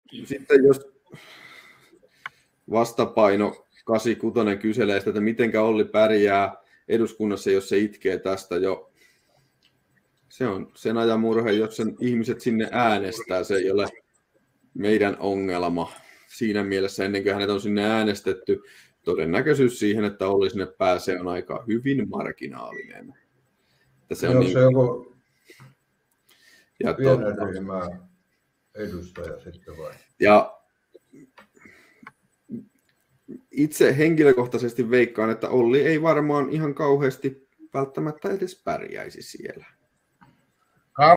sitten jos vastapaino 86 kyselee sitä, että mitenkä Olli pärjää eduskunnassa, jos se itkee tästä jo. Se on sen ajan murhe, jos sen ihmiset sinne äänestää. Se ei ole meidän ongelma. Siinä mielessä ennen kuin hänet on sinne äänestetty, todennäköisyys siihen, että Olli sinne pääsee, on aika hyvin marginaalinen. Että se on se joku pienen ryhmän edustaja sitten vai? Ja itse henkilökohtaisesti veikkaan, että Olli ei varmaan ihan kauheasti välttämättä edes pärjäisi siellä.